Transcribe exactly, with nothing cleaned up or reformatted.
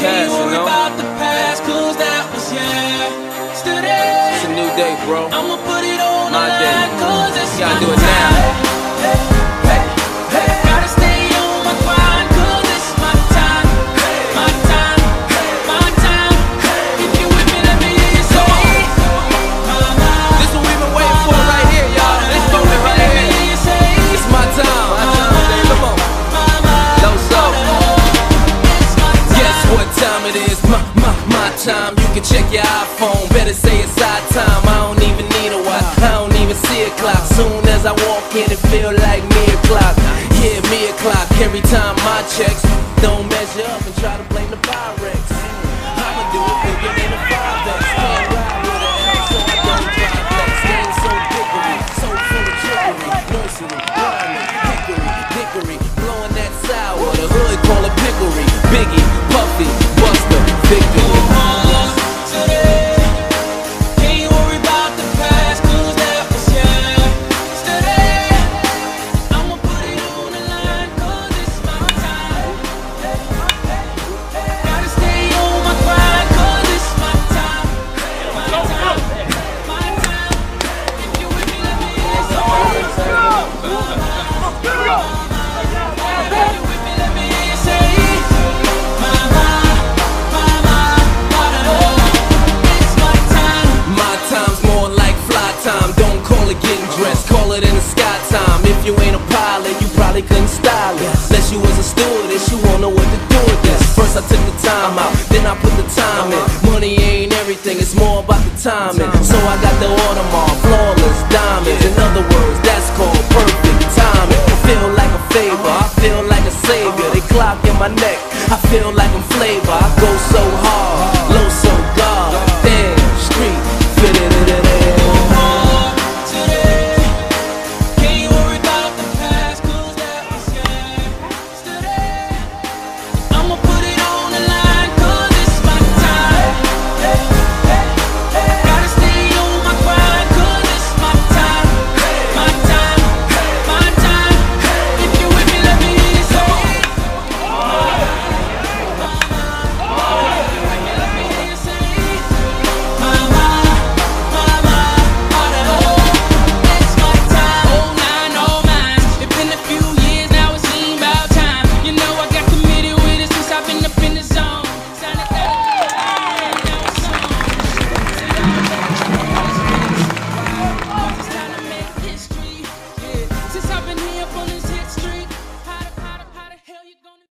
past, you know? About the past, cause that was yesterday. It's a new day, bro. I'ma put it on My the day. line, cause it's You gotta my do it now. time. Hey, hey, hey. Gotta stay on my grind, cause it's my time. My time, my time. If you with me, let me hear you say it. This what we've been waiting for right here, y'all. This moment right here. It's my time. Come on. Low soul. Guess what time it is? My, my, my time. You can check your iPhone. Better say it's our time. I don't even need a watch. I don't even see a clock. Soon as I walk in, it feel like me o'clock. Yeah, me o'clock. Every time my checks don't measure up and try to blame the Pyrex. I'ma do it bigger than a five X. Can't ride with an L, so I don't drive flex. Game so dickery, so full of trickery. Nursery, rhyming, hickory, dickory, blowing that sour. The hood call it pickery. Biggie, Puffy, Buster, Victory. Call it in the sky time. If you ain't a pilot, you probably couldn't style it. Unless you was a stewardess, you won't know what to do with this. First I took the time out, then I put the time in. Money ain't everything, it's more about the timing. So I got the Audemars, flawless diamonds. In other words, that's called perfect timing. I feel like a favor, I feel like a savior. They clock in my neck, I feel like I'm flavor. I go so hard,